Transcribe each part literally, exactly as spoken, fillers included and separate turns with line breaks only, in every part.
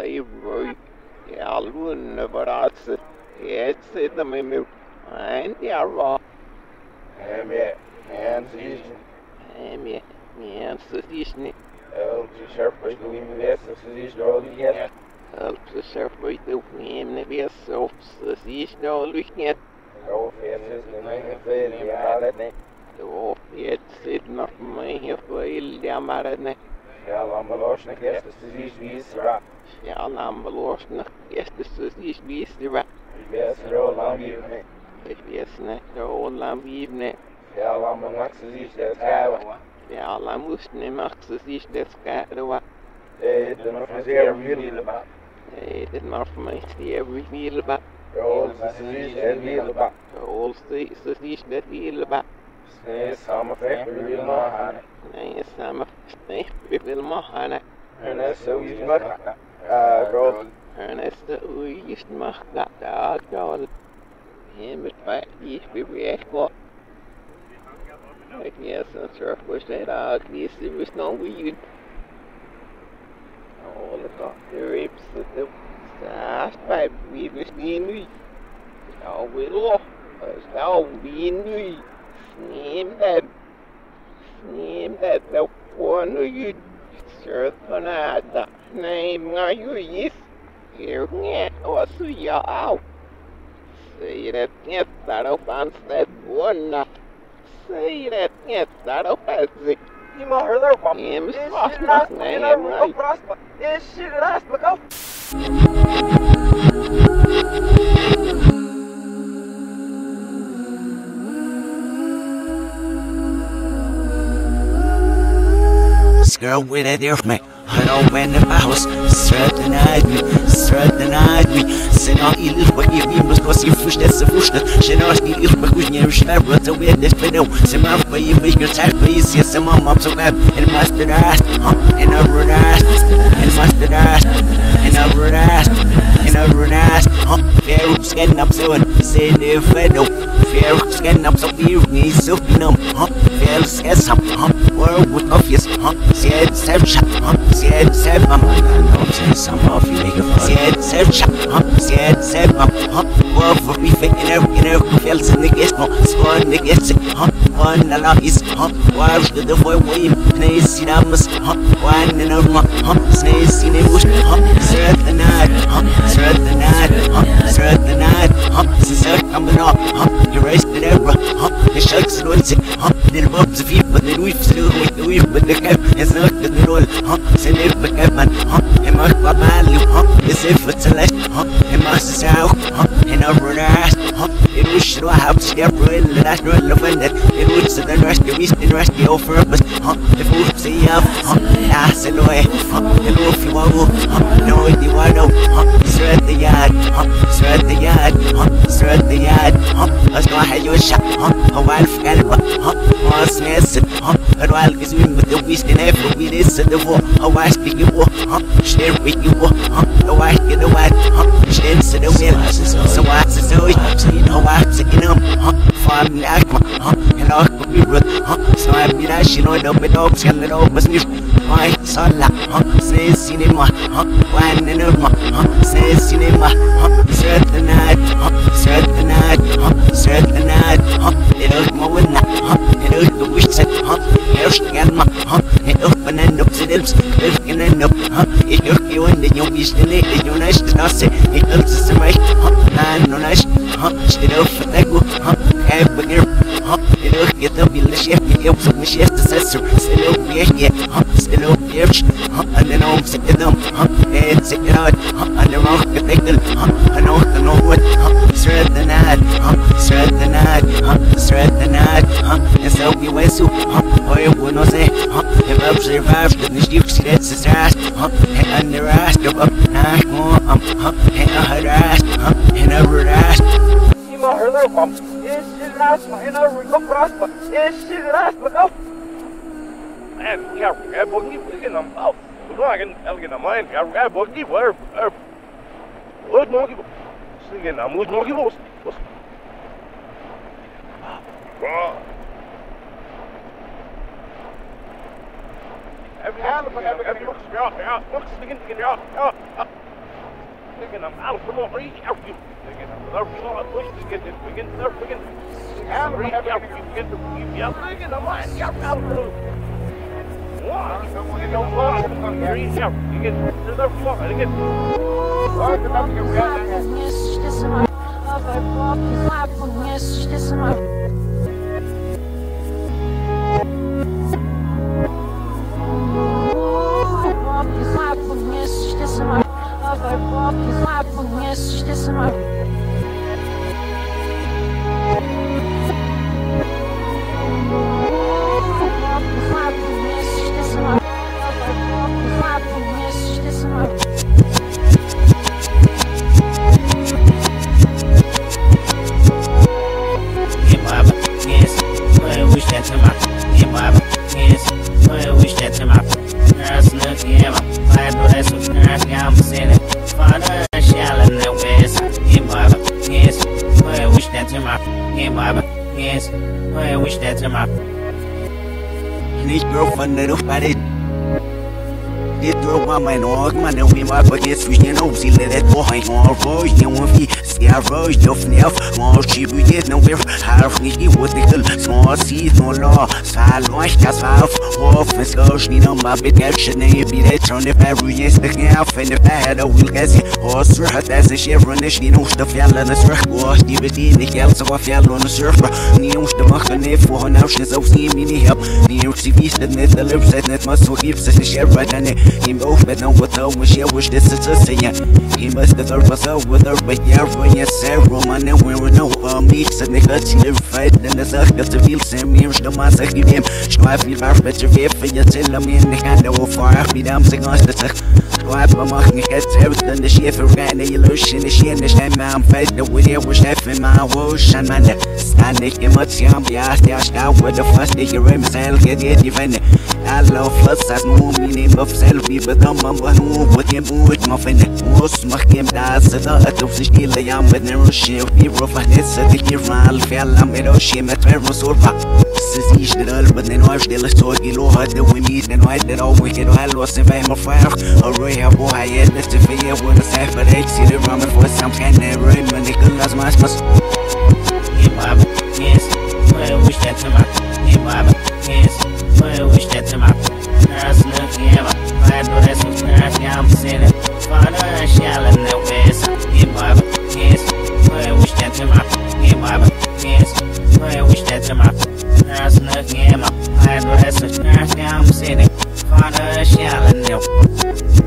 slavery. Yalun Baras, it's it the mimic, and Yara.
Emme, en siis.
Emme, en siis.
El surfers do in the siis rolig igen.
El surfers do in the best so siis rolig igen.
Go faces the nine fail ja det.
Då vet sitt nog mig fel ja men.
Ja, lambalosna gästes siis visra.
Ja, lambalosna gästes siis visra.
Yes, roll lambiv.
Ik weet niet, de Holland wief niet.
Ja, laat me max is dat gaan.
Ja, la moest niet max is dat gaan.
Eh, de nog een zeer wiele ba.
Eh, dit maar voor mij zeer wiele ba.
De oudste is dat wiele ba.
De oudste is dat wiele ba.
Nee, samen vechten willen maken.
Nee, samen nee, we willen maken.
En dat is zoiets maar. Ah, groot.
En dat is de oeist mag dat daar gaan. En met mij is weer wat. Ik guess that's surf was that out. Yes, there was no weed. Oh, look off the rips at the stars by we was in me. Oh, we lost. As now we in me. Sneam that. Sneam that. The one of you. Surf on that. Name are you? Yes. Here, yeah. What's you out? Say that, yes, that'll bounce that one. Say that, yes, that'll bounce it.
You might hear their pump.
Yeah, Miss
This
Frost
shit
must
last,
name,
you know,
right?
Frost, this shit last, look out.
Girl with a dear me, I don't win the house, straight denied me, straight denied me. Sen har illt på evig, men ska se först dessa första. Känner att det är illt på skjutningar och snabbt att jag vet det för då. Sen man får i mig och tack på is, jag ser mamma så själv. En master där, en över där, en master där, en över där, en över där. Fair up, scan up så en, se det för då. Fair up, scan up så blir ni så inom. Fair skess up, world with office, said search, said seven, some of you make a fun. Said search, said seven, world for me in every in every field in the guest, swan the guest, one along is, watch the the boy wave, place in amas, one and a snails in a bush, sir the night, sir the night, sir the night, sir coming up, you raised the ever, the sharks and what's it, the bobs of you, but the weeps with the weep with the cap, it's not the roll, send it back up and it must be value, it's if it's a less, it must say out, and over the ass, it was should have to step real, that's not offended, it was the rest of east and rest of purpose, the food see up, ass and away, the roof you want, no, you want to, sir the yard, sir the yard, sir the yard, that's not how you shot, a wife caliber, was nested, a while is with the beast in every we listen to war, a wife speaking war, share with you, a wife in the white, share to the wheel, so what's the story, a wife taking up, farm like and all could be good, so I mean, I should know the bit of scaling over me, my son, says cinema, one in a says cinema, set the night, set the night, set the night, it was more than that, it was the wish set, here's the gamma, it open and up to them, if you end up, it took you in the new beast in it, you nice to not say, it looks the right, and no nice, still for that go, have a girl, it look get up in the chef, it helps with the chef, the sister, still be here, still be here, and then I'm sick of them, and sick out, and the rock the pickle, I know the no what, straight the night, straight the night, straight the night, and so we went to, or you would not say, if I survived the ships, that's the stars, and the rest of them, not more, and I had asked, and I would ask.
You might hear their pump. This shit last, you know, we go frost, but this shit last, look out. Man, yeah, I believe we can, um, oh, I can, I'll get a mind, I believe, where, where, what monkey, singing, I'm with monkey balls. Every hand, every, every, every, look, yeah, yeah, look, singing, yeah, yeah. thinking I'm out from over each out you. Thinking I'm out from all push to get this begin to begin. I'm reach out you get the you thinking I'm out out from. Wow, you don't want to reach out. You get to the floor. You get. Walk up your way.
Nicht girlfriend of Paris. It drove my man, or man, and we might forget switching over, see that boy, or voice, you won't be scare voice, no snuff, more cheap, we get nowhere, half sneaky with the hill, small seed, no law, sal, wash, gas half, off, and scotch, need on my big action, be that on the every yes, the half, and if I had a wheel, guess it, or surf, as a chevron, she knows the fell and the surf, wash, D V D, the hell, so I fell on the surfer, news the mark, and if for an oceans of steam, any help, near T V, the net, the lips, and it must keep such a share right on it. He both but no what I wish I wish this is a singer. He must have thought was over with her, but yeah, when you say Roman and we were no meets and they got you fight and the circle to feel same years the mass I give him. Strive me back better if you tell me in the hand over far be damn sing on the tech. Strive my marking heads everything the shift ran the illusion the she and the shame I'm fed the way I was left in my ocean man. Standing in much young be asked out with the first day you himself get it even. I love us as no meaning of self. But I'm a one with him with my friend. Most my game does the other skill. I am with the Russian people for this. The Iran fell. I'm in Ocean at Vermosorpa. This is the old, but then I still saw the law. The we meet and I did all wicked. I lost in fame of fire. Already have boy, I had the fear when the separate. See the ramen for some kind of rain. When they could last my smas. Yes, I wish that to my yes, I wish that to my parents look ever. I know that's what I'm saying. Father, shall in the west. Yes, I wish that to my yes, I wish that to my parents look ever. I know that's what I'm saying. Father, shall in the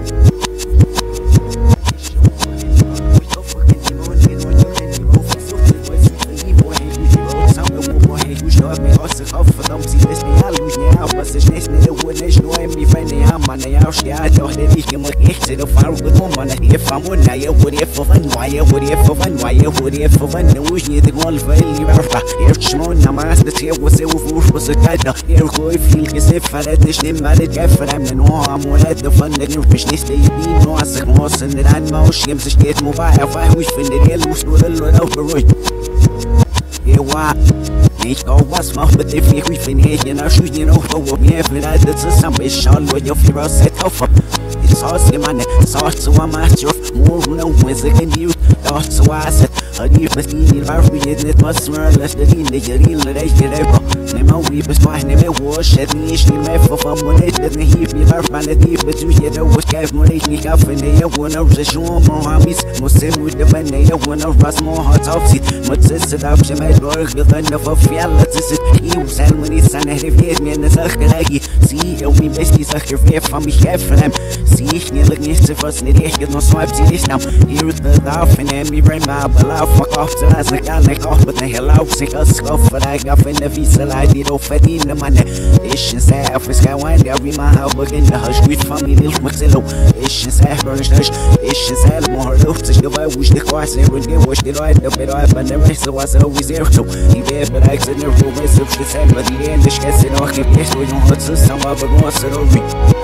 Ja, doch, der ich immer echt in der Farbe genommen. If I'm one, I would have for fun. Why would have for fun? Why would have for fun? No, you the wall value. If Shimon, I'm asked the tail was a wolf was a guide. Here, go feel as if I had this name, but it got for them. No, I'm one at the fun that you fish this day. Be no as a moss and the animal shims to get mobile. I wish when the real was good a lot of the road. Yeah, what? Ich go was macht mit dem ich bin hier in der Schule noch wo mir vielleicht das zusammen ist schon wo ihr für set auf it's awesome man so so much of more no with the you thought so I said I need to see you are we it must run less the in the real recht ever nema we bes mach neme wash it nicht mehr von von nicht das nicht hier war man die bezu hier da was kein mal nicht auf in der wo noch schon Mohammed muss mit der wenn der wo noch was more hat auf sie mit ist da schon mal durch dann auf fjället ist ich selber nicht seine Revier mir eine Sache lagi sie irgendwie best die Sache für von mich helfen sie ich nicht nicht zu was nicht ich noch so sie nicht am hier ist der darf in mir brain mal fuck off to as like I like off but the hell out sick us go for like up in the visa like it off at in the money ich is half is going wind every my help in the hush with family maxillo ich is half burst ich is half more luft sich dabei wish the course and would get wish the right the bit up and the rest was always there so he there but I said never was up the same but the end the sketch it all keep yes we don't to some other was it all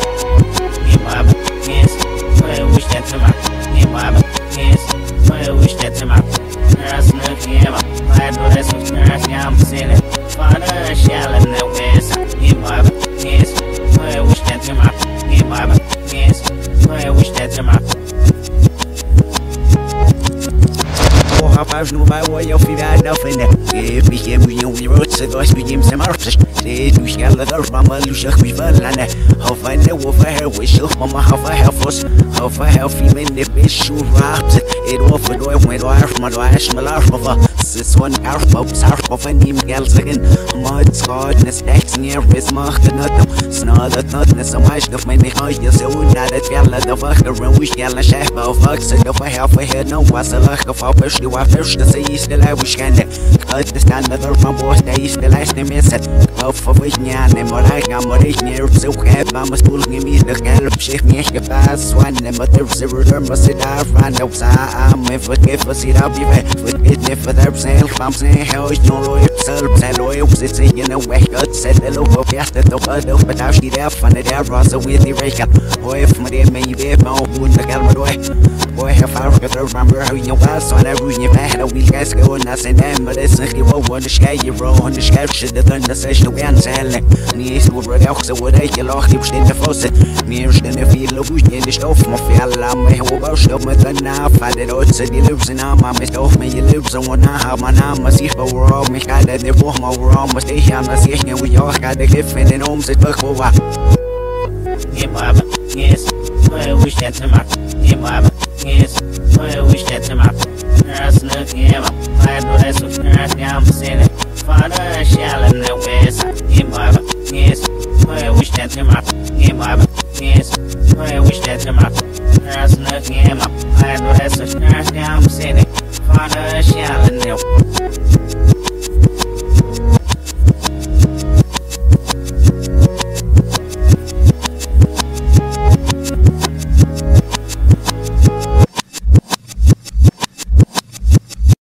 yes I wish that to my yes I wish that to my parents look ever. I know that's what I'm saying. Father, shall in the west. Yes, I wish that to my yes, I wish that to my faz no vai o eu ficar da fenda e pequeno e um root se dois pequenos se marchas se tu escala da mama luxa me valana how find the wolf her wish mama how I have us how I have female the bicho raps it off the door when I have my dash my life of this one out of sarf of a name gals again mud scarness next near is macht not snarl that not so much of my neck so not that gala the fucker when we gala chef of fucks and if I have a head no was a lack of push you are first to say still I wish can cut the standard from both days the last name is it of for which nyan and more like I'm more near so have I'm a school give me the help shift me the pass one and but there's a return must it have run out I'm if it give us it up with it if there's I'm saying how you know yourself and loyal it's you know wake up said the logo fast the other but I see there fun there was a with the rake up boy if my dear me there no wound the gal boy boy have I remember how you was on every you had a week guys go and I say them but it's not you want to sky you roll on the sky shit the thunder session we and selling needs to work out so what I can lock you in the faucet mir stehen viel lo gut in die Stoff mal für alle mein Ober stopp mit der Nase der Leute die leben na mal mit doch mir leben so na man na sich überall mich gerade der Woch mal warum was ich an das ich wir ja gerade gefen in um sich wo war yeah mama yes I wish that to my yeah mama yes I wish that to my that's not yeah I know that's what I'm saying father shall in the west yeah mama yes I wish that to my yeah mama yes I wish that to my that's not yeah I know that's what I'm saying